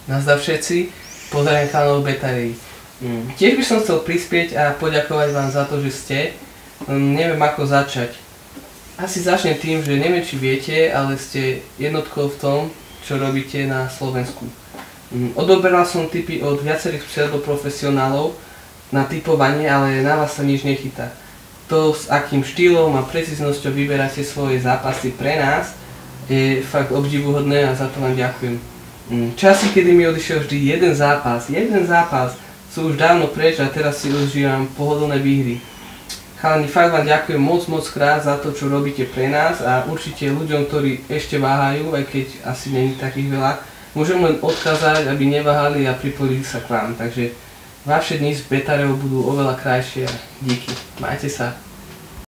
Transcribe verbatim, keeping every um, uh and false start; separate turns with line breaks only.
Nazdar všetci, pozdravím kanál Betarii. Mm. Tiež by som chcel prispieť a poďakovať vám za to, že ste. Mm, neviem ako začať. Asi začnem tým, že neviem či viete, ale ste jednotkou v tom, čo robíte na Slovensku. Mm. Odoberal som tipy od viacerých pseudoprofesionálov na typovanie, ale na vás sa nič nechytá. To, s akým štýlom a precíznosťou vyberáte svoje zápasy pre nás, je fakt obdivuhodné a za to vám ďakujem. Časy, kedy mi odišiel vždy jeden zápas, jeden zápas, sú už dávno preč a teraz si užívam pohodlné výhry. Chalani, fakt vám ďakujem moc, moc krát za to, čo robíte pre nás a určite ľuďom, ktorí ešte váhajú, aj keď asi není takých veľa, môžem len odkázať, aby neváhali a pripojili sa k vám. Takže vaše dni s Betariou budú oveľa krajšie a díky. Majte sa.